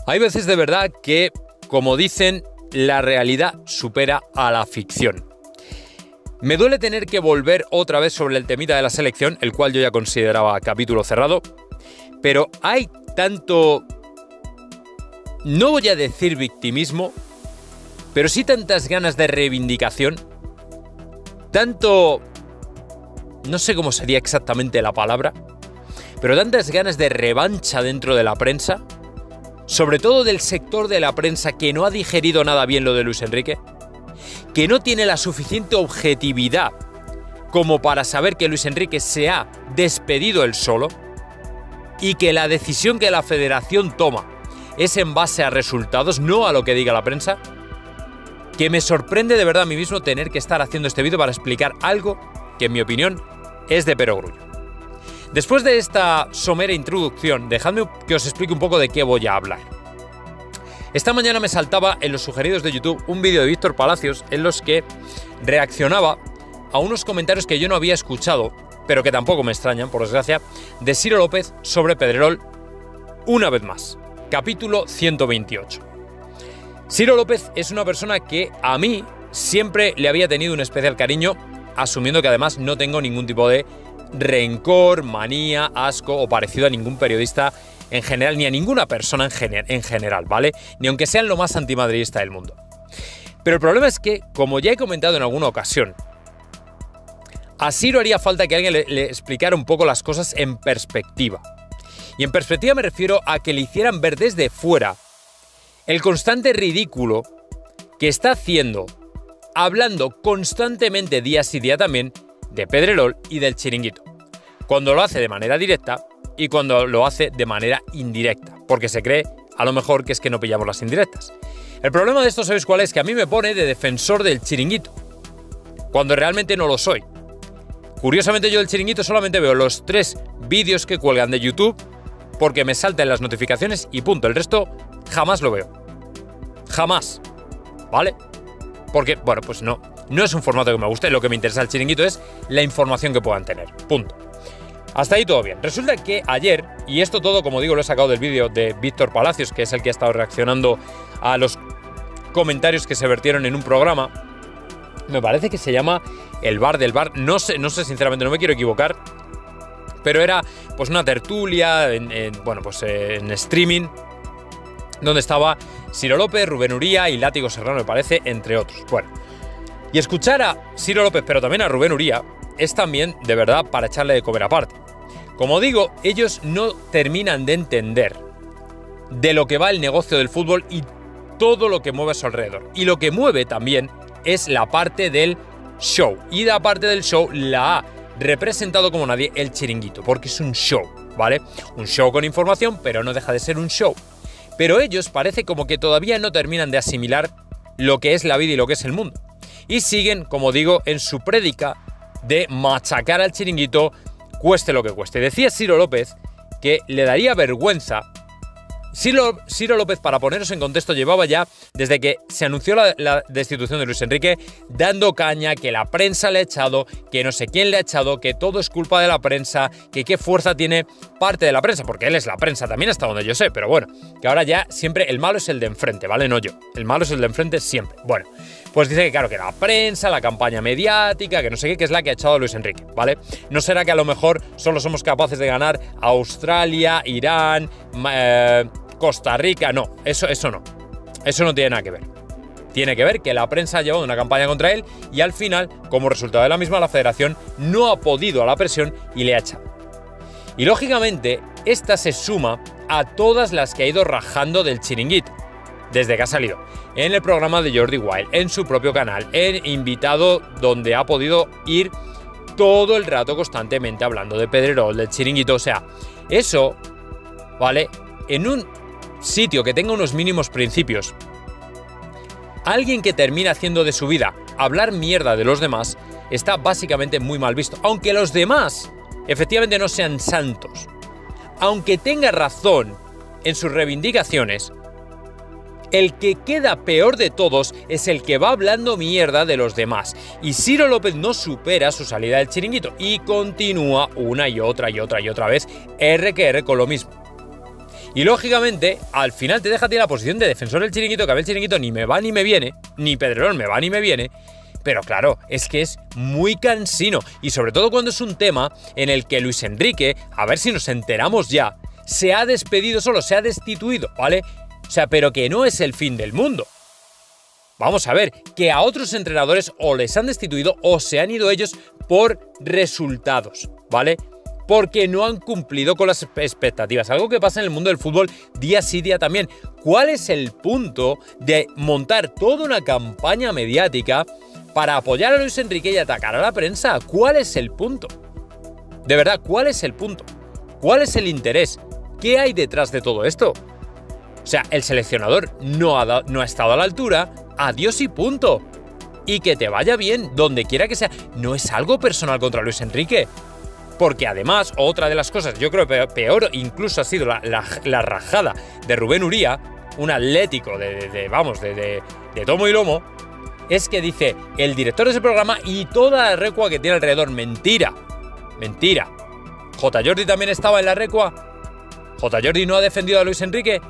Hay veces de verdad que, como dicen, la realidad supera a la ficción. Me duele tener que volver otra vez sobre el temita de la selección, el cual yo ya consideraba capítulo cerrado, pero hay tanto, no voy a decir victimismo, pero sí tantas ganas de reivindicación, tanto, no sé cómo sería exactamente la palabra, pero tantas ganas de revancha dentro de la prensa, sobre todo del sector de la prensa que no ha digerido nada bien lo de Luis Enrique, que no tiene la suficiente objetividad como para saber que Luis Enrique se ha despedido él solo y que la decisión que la federación toma es en base a resultados, no a lo que diga la prensa, que me sorprende de verdad a mí mismo tener que estar haciendo este vídeo para explicar algo que en mi opinión es de perogrullo. Después de esta somera introducción, dejadme que os explique un poco de qué voy a hablar. Esta mañana me saltaba en los sugeridos de YouTube un vídeo de Víctor Palacios en los que reaccionaba a unos comentarios que yo no había escuchado, pero que tampoco me extrañan, por desgracia, de Ciro López sobre Pedrerol una vez más. Capítulo 128. Ciro López es una persona que a mí siempre le había tenido un especial cariño, asumiendo que además no tengo ningún tipo de rencor, manía, asco o parecido a ningún periodista en general, ni a ninguna persona en general, ¿vale? Ni aunque sean lo más antimadridista del mundo. Pero el problema es que, como ya he comentado en alguna ocasión, a Ciro haría falta que alguien le explicara un poco las cosas en perspectiva. Y en perspectiva me refiero a que le hicieran ver desde fuera el constante ridículo que está haciendo, hablando constantemente día sí día también, de Pedrerol y del Chiringuito, cuando lo hace de manera directa y cuando lo hace de manera indirecta, porque se cree a lo mejor que es que no pillamos las indirectas. El problema de esto, ¿sabéis cuál es? Que a mí me pone de defensor del Chiringuito, cuando realmente no lo soy. Curiosamente yo del Chiringuito solamente veo los 3 vídeos que cuelgan de YouTube, porque me saltan las notificaciones y punto, el resto jamás lo veo. Jamás, ¿vale? Porque, bueno, pues no es un formato que me guste, lo que me interesa del Chiringuito es la información que puedan tener, punto. Hasta ahí todo bien. Resulta que ayer, y esto todo, como digo, lo he sacado del vídeo de Víctor Palacios, que es el que ha estado reaccionando a los comentarios que se vertieron en un programa, me parece que se llama El Bar del Bar, no sé sinceramente, no me quiero equivocar, pero era pues una tertulia en streaming, donde estaba Ciro López, Rubén Uría y Látigo Serrano, me parece, entre otros. Bueno, y escuchar a Ciro López, pero también a Rubén Uría, es también, de verdad, para echarle de comer aparte. Como digo, ellos no terminan de entender de lo que va el negocio del fútbol y todo lo que mueve a su alrededor. Y lo que mueve también es la parte del show. Y la parte del show la ha representado como nadie el Chiringuito, porque es un show, ¿vale? Un show con información, pero no deja de ser un show. Pero ellos parece como que todavía no terminan de asimilar lo que es la vida y lo que es el mundo. Y siguen, como digo, en su prédica de machacar al Chiringuito, cueste lo que cueste. Decía Ciro López que le daría vergüenza. Ciro López, para poneros en contexto, llevaba ya, desde que se anunció la destitución de Luis Enrique, dando caña, que la prensa le ha echado, que no sé quién le ha echado, que todo es culpa de la prensa, que qué fuerza tiene parte de la prensa, porque él es la prensa también, hasta donde yo sé, pero bueno, que ahora ya siempre el malo es el de enfrente, ¿vale? No yo, el malo es el de enfrente siempre. Bueno, pues dice que claro, que la prensa, la campaña mediática, que no sé qué, que es la que ha echado a Luis Enrique, ¿vale? No será que a lo mejor solo somos capaces de ganar a Australia, Irán, Costa Rica, no, eso no. Eso no tiene nada que ver. Tiene que ver que la prensa ha llevado una campaña contra él y al final, como resultado de la misma, la federación no ha podido a la presión y le ha echado. Y lógicamente, esta se suma a todas las que ha ido rajando del Chiringuito, desde que ha salido en el programa de Jordi Wild, en su propio canal, en invitado, donde ha podido ir todo el rato constantemente hablando de Pedrerol, del Chiringuito. O sea, eso, ¿vale? En un sitio que tenga unos mínimos principios, alguien que termina haciendo de su vida hablar mierda de los demás está básicamente muy mal visto. Aunque los demás efectivamente no sean santos, aunque tenga razón en sus reivindicaciones, el que queda peor de todos es el que va hablando mierda de los demás. Y Ciro López no supera su salida del Chiringuito y continúa una y otra vez R que R con lo mismo. Y lógicamente, al final te deja a ti la posición de defensor del Chiringuito, que a mí el Chiringuito ni me va ni me viene, ni Pedrerol me va ni me viene. Pero claro, es que es muy cansino. Y sobre todo cuando es un tema en el que Luis Enrique, a ver si nos enteramos ya, se ha despedido solo, se ha destituido, ¿vale? O sea, pero que no es el fin del mundo. Vamos a ver, que a otros entrenadores o les han destituido o se han ido ellos por resultados, ¿vale? Porque no han cumplido con las expectativas. Algo que pasa en el mundo del fútbol día sí día también. ¿Cuál es el punto de montar toda una campaña mediática para apoyar a Luis Enrique y atacar a la prensa? ¿Cuál es el punto? De verdad, ¿cuál es el punto? ¿Cuál es el interés? ¿Qué hay detrás de todo esto? O sea, el seleccionador no ha estado a la altura, adiós y punto. Y que te vaya bien donde quiera que sea. No es algo personal contra Luis Enrique. Porque además, otra de las cosas, yo creo que peor incluso ha sido la rajada de Rubén Uría, un atlético de tomo y lomo, es que dice el director de ese programa y toda la recua que tiene alrededor. Mentira. Mentira. ¿J. Jordi también estaba en la recua? ¿J. Jordi no ha defendido a Luis Enrique?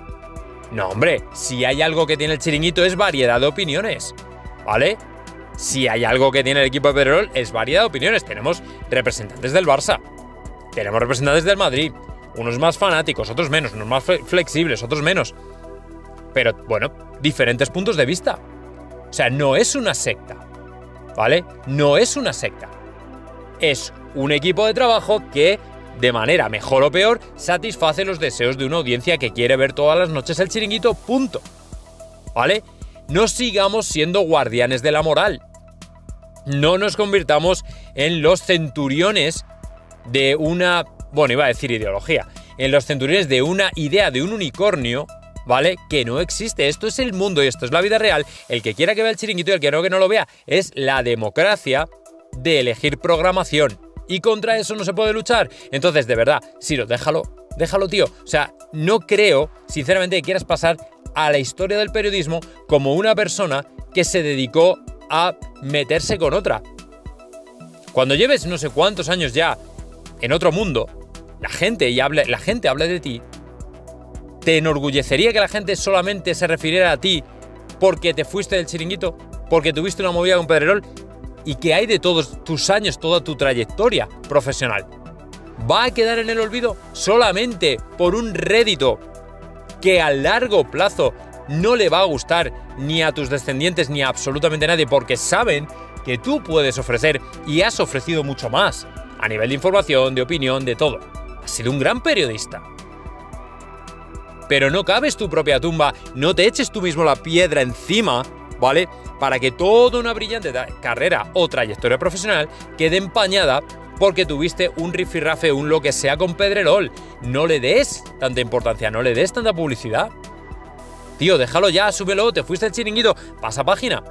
No, hombre, si hay algo que tiene el Chiringuito es variedad de opiniones, ¿vale? Si hay algo que tiene el equipo de Pedrerol es variedad de opiniones. Tenemos representantes del Barça, tenemos representantes del Madrid, unos más fanáticos, otros menos, unos más flexibles, otros menos. Pero, bueno, diferentes puntos de vista. O sea, no es una secta, ¿vale? No es una secta. Es un equipo de trabajo que, de manera mejor o peor, satisface los deseos de una audiencia que quiere ver todas las noches el Chiringuito, punto. ¿Vale? No sigamos siendo guardianes de la moral. No nos convirtamos en los centuriones de una... Bueno, iba a decir ideología. En los centuriones de una idea de un unicornio, ¿vale? Que no existe. Esto es el mundo y esto es la vida real. El que quiera que vea el Chiringuito y el que no lo vea. Es la democracia de elegir programación. Y contra eso no se puede luchar. Entonces, de verdad, Siro, déjalo, tío. O sea, no creo, sinceramente, que quieras pasar a la historia del periodismo como una persona que se dedicó a meterse con otra. Cuando lleves no sé cuántos años ya en otro mundo, la gente hable de ti, ¿te enorgullecería que la gente solamente se refiriera a ti porque te fuiste del Chiringuito? ¿Porque tuviste una movida con Pedrerol? ¿Y qué hay de todos tus años, toda tu trayectoria profesional? ¿Va a quedar en el olvido solamente por un rédito que a largo plazo no le va a gustar ni a tus descendientes ni a absolutamente nadie, porque saben que tú puedes ofrecer y has ofrecido mucho más a nivel de información, de opinión, de todo? Has sido un gran periodista. Pero no cabes tu propia tumba, no te eches tú mismo la piedra encima, ¿vale? Para que toda una brillante carrera o trayectoria profesional quede empañada porque tuviste un rifirrafe, un lo que sea con Pedrerol. No le des tanta importancia, no le des tanta publicidad. Tío, déjalo ya, súbelo, te fuiste al Chiringuito, pasa página.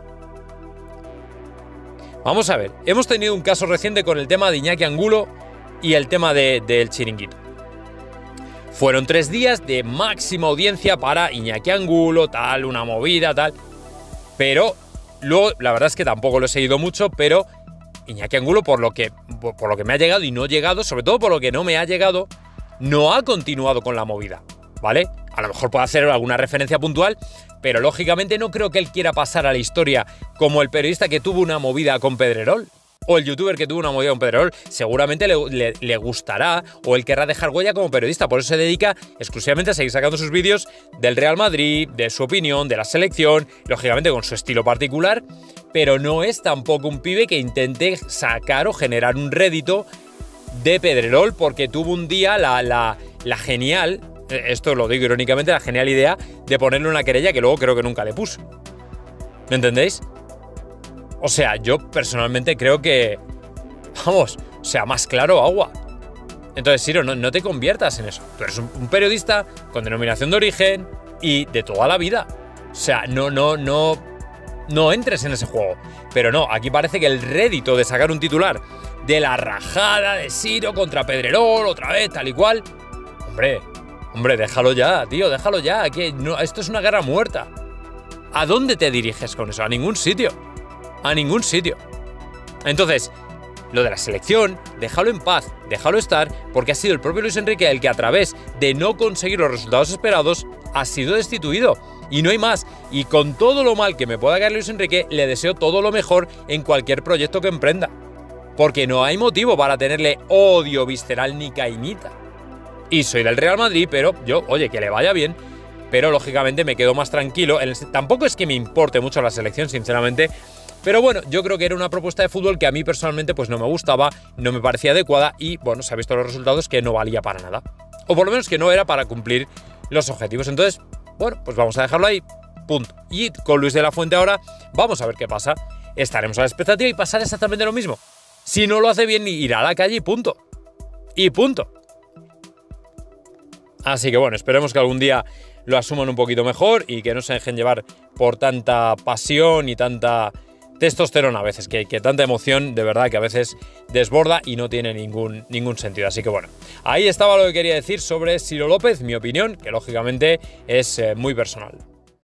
Vamos a ver, hemos tenido un caso reciente con el tema de Iñaki Angulo y el tema del Chiringuito. Fueron 3 días de máxima audiencia para Iñaki Angulo, tal, una movida, tal. Pero luego, la verdad es que tampoco lo he seguido mucho, pero Iñaki Angulo, por lo que me ha llegado y no llegado, sobre todo por lo que no me ha llegado, no ha continuado con la movida, ¿vale? A lo mejor puede hacer alguna referencia puntual, pero lógicamente no creo que él quiera pasar a la historia como el periodista que tuvo una movida con Pedrerol. O el youtuber que tuvo una movida con Pedrerol, seguramente le gustará o él querrá dejar huella como periodista. Por eso se dedica exclusivamente a seguir sacando sus vídeos del Real Madrid, de su opinión, de la selección, lógicamente con su estilo particular, pero no es tampoco un pibe que intente sacar o generar un rédito de Pedrerol porque tuvo un día la genial, esto lo digo irónicamente, la genial idea de ponerle una querella que luego creo que nunca le puso. ¿Me entendéis? O sea, yo personalmente creo que, vamos, o sea, más claro agua. Entonces, Siro, no te conviertas en eso. Tú eres un periodista con denominación de origen y de toda la vida. O sea, no entres en ese juego. Pero no, aquí parece que el rédito de sacar un titular de la rajada de Siro contra Pedrerol, otra vez, tal y cual. Hombre, déjalo ya, tío, déjalo ya. Que no, esto es una guerra muerta. ¿A dónde te diriges con eso? A ningún sitio. A ningún sitio. Entonces, Lo de la selección, déjalo en paz, déjalo estar, porque ha sido el propio Luis Enrique el que a través de no conseguir los resultados esperados ha sido destituido. Y no hay más. Y con todo lo mal que me pueda caer Luis Enrique, le deseo todo lo mejor en cualquier proyecto que emprenda. Porque no hay motivo para tenerle odio visceral ni cainita. Y soy del Real Madrid, pero yo, oye, que le vaya bien, pero lógicamente me quedo más tranquilo. Tampoco es que me importe mucho la selección, sinceramente. Pero bueno, yo creo que era una propuesta de fútbol que a mí personalmente pues no me gustaba, no me parecía adecuada y bueno, se ha visto los resultados que no valía para nada. O por lo menos que no era para cumplir los objetivos. Entonces, bueno, pues vamos a dejarlo ahí, punto. Y con Luis de la Fuente ahora, vamos a ver qué pasa. Estaremos a la expectativa y pasará exactamente lo mismo. Si no lo hace bien, irá a la calle y punto. Y punto. Así que bueno, esperemos que algún día lo asuman un poquito mejor y que no se dejen llevar por tanta pasión y tanta testosterona a veces, que tanta emoción de verdad que a veces desborda y no tiene ningún sentido. Así que bueno, ahí estaba lo que quería decir sobre Ciro López, mi opinión, que lógicamente es muy personal.